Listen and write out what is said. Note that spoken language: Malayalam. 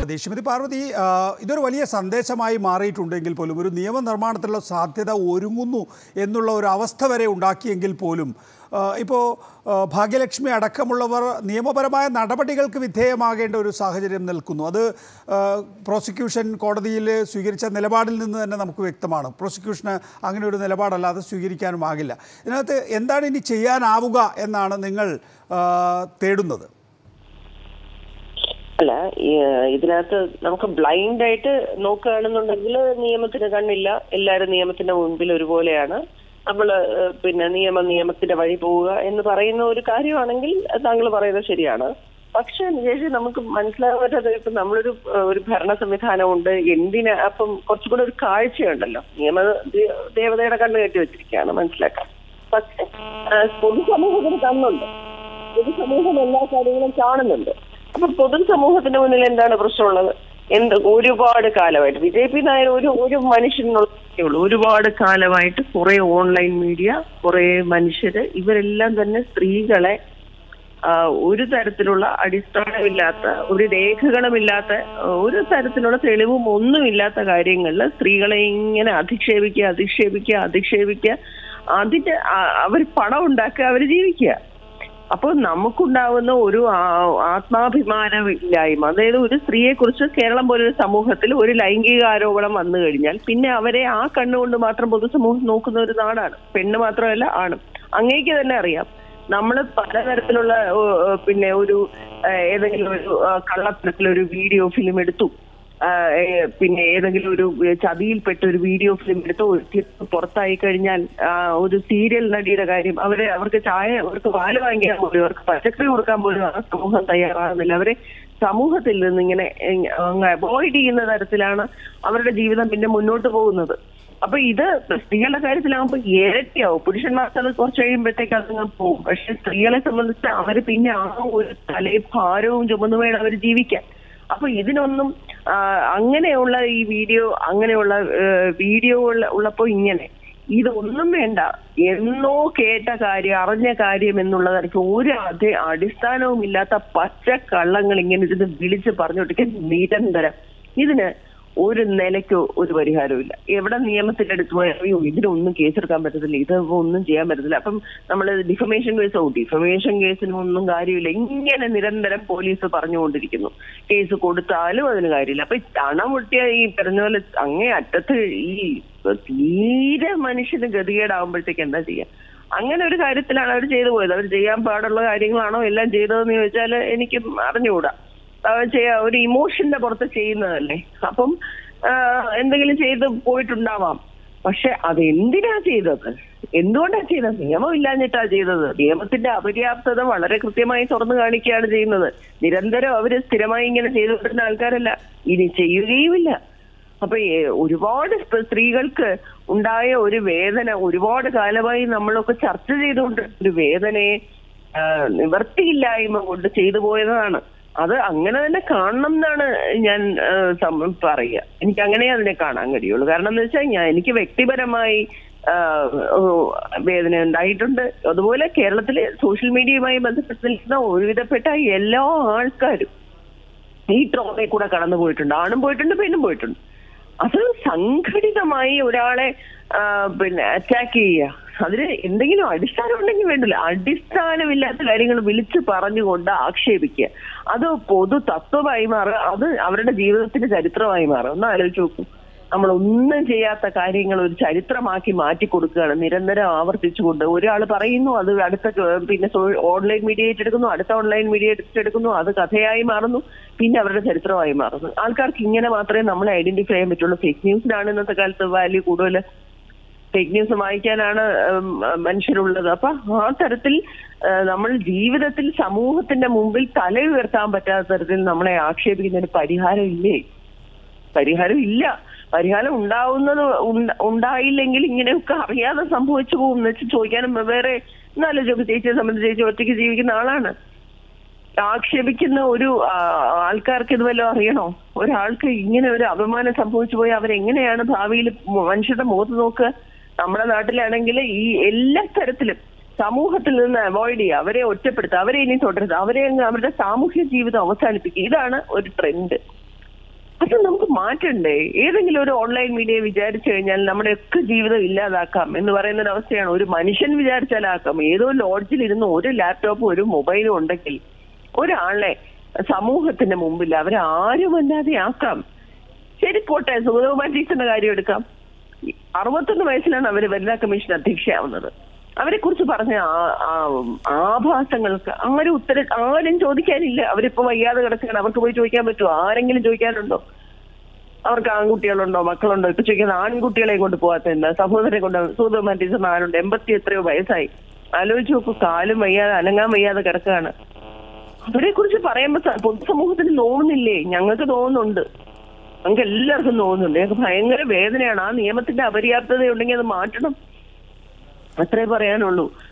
ശ്രീമതി പാർവതി, ഇതൊരു വലിയ സന്ദേശമായി മാറിയിട്ടുണ്ടെങ്കിൽ പോലും ഒരു നിയമനിർമ്മാണത്തിലുള്ള സാധ്യത ഒരുങ്ങുന്നു എന്നുള്ള ഒരു അവസ്ഥ വരെ ഉണ്ടാക്കിയെങ്കിൽ പോലും ഇപ്പോൾ ഭാഗ്യലക്ഷ്മി അടക്കമുള്ളവർ നിയമപരമായ നടപടികൾക്ക് വിധേയമാകേണ്ട ഒരു സാഹചര്യം നിൽക്കുന്നു. അത് പ്രോസിക്യൂഷൻ കോടതിയിൽ സ്വീകരിച്ച നിലപാടിൽ നിന്ന് തന്നെ നമുക്ക് വ്യക്തമാണ്. പ്രോസിക്യൂഷന് അങ്ങനെ ഒരു നിലപാടല്ലാതെ സ്വീകരിക്കാനുമാകില്ല. ഇതിനകത്ത് എന്താണ് ഇനി ചെയ്യാനാവുക എന്നാണ് നിങ്ങൾ തേടുന്നത്? അല്ല, ഇതിനകത്ത് നമുക്ക് ബ്ലൈൻഡ് ആയിട്ട് നോക്കുകയാണെന്നുണ്ടെങ്കിൽ നിയമത്തിന് കണ്ണില്ല, എല്ലാവരും നിയമത്തിന്റെ മുൻപിൽ ഒരുപോലെയാണ്, നമ്മൾ നിയമത്തിന്റെ വഴി പോവുക എന്ന് പറയുന്ന ഒരു കാര്യമാണെങ്കിൽ താങ്കൾ പറയുന്നത് ശരിയാണ്. പക്ഷെ നികേഷ്, നമുക്ക് മനസ്സിലാവാത്തത് ഇപ്പം നമ്മളൊരു ഭരണ സംവിധാനമുണ്ട്, എന്തിനാ അപ്പം കുറച്ചുകൂടെ ഒരു കാഴ്ചയുണ്ടല്ലോ, ദേവതയുടെ കണ്ണ് കെട്ടി വെച്ചിരിക്കുകയാണ്, മനസ്സിലാക്കാം. പക്ഷെ പൊതുസമൂഹത്തിന് കണ്ണുണ്ട്, പൊതുസമൂഹം എല്ലാ കാര്യങ്ങളും കാണുന്നുണ്ട്. അപ്പൊ പൊതുസമൂഹത്തിന്റെ മുന്നിൽ എന്താണ് പ്രശ്നമുള്ളത്? ഒരുപാട് കാലമായിട്ട് BJP നായർ ഒരു മനുഷ്യനുള്ളൂ, ഒരുപാട് കാലമായിട്ട് കുറെ ഓൺലൈൻ മീഡിയ, കുറെ മനുഷ്യര്, ഇവരെല്ലാം തന്നെ സ്ത്രീകളെ ഒരു തരത്തിലുള്ള അടിസ്ഥാനമില്ലാത്ത, ഒരു രേഖകളുമില്ലാത്ത, ഒരു തരത്തിലുള്ള തെളിവും ഒന്നുമില്ലാത്ത കാര്യങ്ങളിൽ സ്ത്രീകളെ ഇങ്ങനെ അധിക്ഷേപിക്കുക, അതിന് അവർ പണം ഉണ്ടാക്കുക, അവർ ജീവിക്കുക. അപ്പോൾ നമുക്കുണ്ടാവുന്ന ഒരു ആത്മാഭിമാനമില്ലായ്മ, അതായത് ഒരു സ്ത്രീയെ കുറിച്ച് കേരളം പോലൊരു സമൂഹത്തിൽ ഒരു ലൈംഗിക ആരോപണം വന്നു കഴിഞ്ഞാൽ പിന്നെ അവരെ ആ കണ്ണുകൊണ്ട് മാത്രം പൊതുസമൂഹം നോക്കുന്ന ഒരു നാടാണ്. പെണ്ണ് മാത്രമല്ല, ആണും. അങ്ങേക്ക് തന്നെ അറിയാം, നമ്മൾ പലതരത്തിലുള്ള ഒരു ഏതെങ്കിലും ഒരു കള്ളത്തരത്തിലൊരു വീഡിയോ ഫിലിം എടുത്തു, ഏതെങ്കിലും ഒരു ചതിയിൽപ്പെട്ട ഒരു വീഡിയോ ഫിലിം എടുത്ത് പുറത്തായി കഴിഞ്ഞാൽ ഒരു സീരിയൽ നടിയുടെ കാര്യം, അവർക്ക് അവർക്ക് പാല് വാങ്ങിക്കാൻ പോലും, അവർക്ക് പച്ചക്കറി കൊടുക്കാൻ പോലും ആ സമൂഹം തയ്യാറാകുന്നില്ല. അവരെ സമൂഹത്തിൽ നിന്ന് ഇങ്ങനെ അവോയ്ഡ് ചെയ്യുന്ന തരത്തിലാണ് അവരുടെ ജീവിതം പിന്നെ മുന്നോട്ട് പോകുന്നത്. അപ്പൊ ഇത് സ്ത്രീകളുടെ കാര്യത്തിലാകുമ്പോൾ ഇരട്ടിയാവും. പുരുഷന്മാർക്ക് അത് കുറച്ച് കഴിയുമ്പോഴത്തേക്ക് അതങ്ങ് പോകും. പക്ഷെ സ്ത്രീകളെ സംബന്ധിച്ച് അവര് പിന്നെ ആ ഒരു ഭാരവും ചുമന്നു വേണം അവർ ജീവിക്കാൻ. അപ്പൊ ഇതിനൊന്നും അങ്ങനെയുള്ള അങ്ങനെയുള്ള വീഡിയോ ഉള്ളപ്പോ ഇതൊന്നും വേണ്ട, എന്നോ കേട്ട കാര്യം, അറിഞ്ഞ കാര്യം എന്നുള്ളതായിരിക്കും. ഒരു അടിസ്ഥാനവും ഇല്ലാത്ത പച്ചക്കള്ളങ്ങൾ ഇങ്ങനെ ഇതിന് വിളിച്ച് പറഞ്ഞുകൊണ്ടിരിക്കാൻ നിരന്തരം. ഇതിന് ഒരു നിലയ്ക്കോ ഒരു പരിഹാരവും ഇല്ല. എവിടെ നിയമത്തിന്റെ അടുത്ത് പോയോ ഇതിനൊന്നും കേസെടുക്കാൻ പറ്റത്തില്ല, ഇതൊന്നും ചെയ്യാൻ പറ്റത്തില്ല. അപ്പം നമ്മൾ ഡിഫമേഷൻ കേസിനും ഒന്നും കാര്യമില്ല. ഇങ്ങനെ നിരന്തരം പോലീസ് പറഞ്ഞുകൊണ്ടിരിക്കുന്നു. കേസ് കൊടുത്താലും അതിന് കാര്യമില്ല. അപ്പൊ തണമുട്ടിയ ഈ പറഞ്ഞ പോലെ അങ്ങേ അറ്റത്ത് ഈ തീരെ മനുഷ്യന് ഗതികേടാവുമ്പോഴത്തേക്ക് എന്താ ചെയ്യാ? അങ്ങനെ ഒരു കാര്യത്തിലാണ് അവർ ചെയ്തു പോയത്. അവർ ചെയ്യാൻ പാടുള്ള കാര്യങ്ങളാണോ എല്ലാം ചെയ്തതെന്ന് ചോദിച്ചാൽ എനിക്ക് അറിഞ്ഞുകൂടാ. ഒരു ഇമോഷന്റെ പുറത്ത് ചെയ്യുന്നതല്ലേ. അപ്പം എന്തെങ്കിലും ചെയ്ത് പോയിട്ടുണ്ടാവാം. പക്ഷെ അതെന്തിനാ ചെയ്തത്? എന്തുകൊണ്ടാ ചെയ്തത്? നിയമം ഇല്ലാഞ്ഞിട്ടാ ചെയ്തത്. നിയമത്തിന്റെ അപര്യാപ്തത വളരെ കൃത്യമായി തുറന്നു കാണിക്കുകയാണ് ചെയ്യുന്നത്. നിരന്തരം അവര് സ്ഥിരമായി ഇങ്ങനെ ചെയ്തുകൊണ്ടിരുന്ന ആൾക്കാരല്ല, ഇനി ചെയ്യുകയുമില്ല. അപ്പൊ ഒരുപാട് സ്ത്രീകൾക്ക് ഉണ്ടായ ഒരു വേദന ഒരുപാട് കാലമായി നമ്മളൊക്കെ ചർച്ച ചെയ്തുകൊണ്ട് ഒരു വേദനയെ നിവർത്തിയില്ലായ്മ കൊണ്ട് ചെയ്തു പോയതാണ്. അത് അങ്ങനെ തന്നെ കാണണം എന്നാണ് ഞാൻ പറയുക. എനിക്ക് അങ്ങനെ അതിനെ കാണാൻ കഴിയുള്ളൂ. കാരണം എന്ന് വെച്ചാൽ എനിക്ക് വ്യക്തിപരമായി വേദന ഉണ്ടായിട്ടുണ്ട്. അതുപോലെ കേരളത്തിലെ സോഷ്യൽ മീഡിയയുമായി ബന്ധപ്പെട്ട് നിൽക്കുന്ന ഒരുവിധപ്പെട്ട എല്ലാ ആൾക്കാരും ഈ ട്രോമയിൽ കൂടെ കടന്നു പോയിട്ടുണ്ട്. ആണും പോയിട്ടുണ്ട്, പെണ്ണും പോയിട്ടുണ്ട്. അത് സംഘടിതമായി ഒരാളെ അറ്റാക്ക് ചെയ്യുക, അതിന് എന്തെങ്കിലും അടിസ്ഥാനം ഉണ്ടെങ്കിൽ വേണ്ടില്ല. അടിസ്ഥാനമില്ലാത്ത കാര്യങ്ങൾ വിളിച്ചു പറഞ്ഞുകൊണ്ട് ആക്ഷേപിക്കുക, അത് പൊതു തത്വമായി മാറുക, അത് അവരുടെ ജീവിതത്തിന്റെ ചരിത്രമായി മാറുക. ഒന്ന് ആലോചിച്ച് നോക്കൂ. നമ്മളൊന്നും ചെയ്യാത്ത കാര്യങ്ങൾ ഒരു ചരിത്രമാക്കി മാറ്റി കൊടുക്കുകയാണ് നിരന്തരം ആവർത്തിച്ചുകൊണ്ട്. ഒരാൾ പറയുന്നു, അത് അടുത്ത ഓൺലൈൻ മീഡിയ ഏറ്റെടുക്കുന്നു, അടുത്ത ഓൺലൈൻ മീഡിയ ഏറ്റെടുക്കുന്നു, അത് കഥയായി മാറുന്നു, പിന്നെ അവരുടെ ചരിത്രമായി മാറുന്നു. ആൾക്കാർക്ക് ഇങ്ങനെ മാത്രമേ നമ്മളെ ഐഡന്റിഫൈ ചെയ്യാൻ പറ്റുള്ളൂ. ഫേക്ക് ന്യൂസിനാണ് ഇന്നത്തെ കാലത്ത് വാല്യൂ കൂടുതൽ. ഫേക്ക് ന്യൂസ് വായിക്കാനാണ് മനുഷ്യരുള്ളത്. അപ്പൊ ആ തരത്തിൽ നമ്മൾ ജീവിതത്തിൽ സമൂഹത്തിന്റെ മുമ്പിൽ തല ഉയർത്താൻ പറ്റാത്ത തരത്തിൽ നമ്മളെ ആക്ഷേപിക്കുന്നതിന് പരിഹാരം ഇല്ല. പരിഹാരം ഉണ്ടായില്ലെങ്കിൽ ഇങ്ങനെയൊക്കെ അറിയാതെ സംഭവിച്ചു പോകും എന്ന് വെച്ച് ചോദിക്കാനും വേറെ നല്ല ചേച്ചിയെ സംബന്ധിച്ച് ചേച്ചി ഒറ്റയ്ക്ക് ജീവിക്കുന്ന ആളാണ്. ആക്ഷേപിക്കുന്ന ഒരു ആൾക്കാർക്ക് ഇത് വല്ലതും അറിയണോ? ഒരാൾക്ക് ഇങ്ങനെ ഒരു അപമാനം സംഭവിച്ചു പോയി അവരെങ്ങനെയാണ് ഭാവിയിൽ മനുഷ്യരുടെ മുഖത്ത് നോക്കുക? നമ്മുടെ നാട്ടിലാണെങ്കിൽ ഈ എല്ലാ തരത്തിലും സമൂഹത്തിൽ നിന്ന് അവോയ്ഡ് ചെയ്യുക, അവരെ ഒറ്റപ്പെടുത്തുക, അവരെ ഇനി തുടരുക, അവരുടെ സാമൂഹ്യ ജീവിതം അവസാനിപ്പിക്കുക. ഇതാണ് ഒരു ട്രെൻഡ്. അത് നമുക്ക് മാറ്റണ്ടേ? ഏതെങ്കിലും ഒരു ഓൺലൈൻ മീഡിയ വിചാരിച്ചു കഴിഞ്ഞാൽ നമ്മുടെയൊക്കെ ജീവിതം ഇല്ലാതാക്കാം എന്ന് പറയുന്ന ഒരു അവസ്ഥയാണ്. ഒരു മനുഷ്യൻ വിചാരിച്ചാലാക്കാം. ഏതോ ലോഡ്ജിൽ ഇരുന്ന് ഒരു ലാപ്ടോപ്പും ഒരു മൊബൈലും ഉണ്ടെങ്കിൽ ഒരാളെ സമൂഹത്തിന്റെ മുമ്പിൽ അവരെ ആരും അല്ലാതെ ആക്കാം. ശരി, പോട്ടെ, സുഗതകുമാരി ടീച്ചറിന്റെ കാര്യം എടുക്കാം. 61 വയസ്സിലാണ് അവര് വനിതാ കമ്മീഷൻ അധ്യക്ഷയാവുന്നത്. അവരെ കുറിച്ച് പറഞ്ഞ ആഭാസങ്ങൾക്ക് ആരും ചോദിക്കാനില്ല. അവരിപ്പോ വയ്യാതെ കിടക്കുകയാണ്. അവർക്ക് പോയി ചോദിക്കാൻ പറ്റുമോ? ആരെങ്കിലും ചോദിക്കാനുണ്ടോ? അവർക്ക് ആൺകുട്ടികളുണ്ടോ, മക്കളുണ്ടോ? ഇപ്പൊ ചോദിക്കുന്ന ആൺകുട്ടികളെ കൊണ്ട് പോകാത്ത എന്താ? സഹോദരനെ കൊണ്ട് സുഗതകുമാരി ടീച്ചർ 80 എത്രയോ വയസ്സായി. ആലോചിച്ച് നോക്കൂ, കാലും വയ്യാതെ അനങ്ങാൻ വയ്യാതെ കിടക്കുകയാണ്. അവരെ കുറിച്ച് പറയുമ്പോ പൊതുസമൂഹത്തിന് തോന്നുന്നില്ലേ? ഞങ്ങൾക്ക് തോന്നുന്നുണ്ട്, ഞങ്ങൾക്ക് എല്ലാവർക്കും തോന്നുന്നുണ്ട്. ഞങ്ങൾക്ക് ഭയങ്കര വേദനയാണ്. ആ നിയമത്തിന്റെ അപര്യാപ്തത ഉണ്ടെങ്കിൽ അത് മാറ്റണം. അത്രേ പറയാനുള്ളൂ.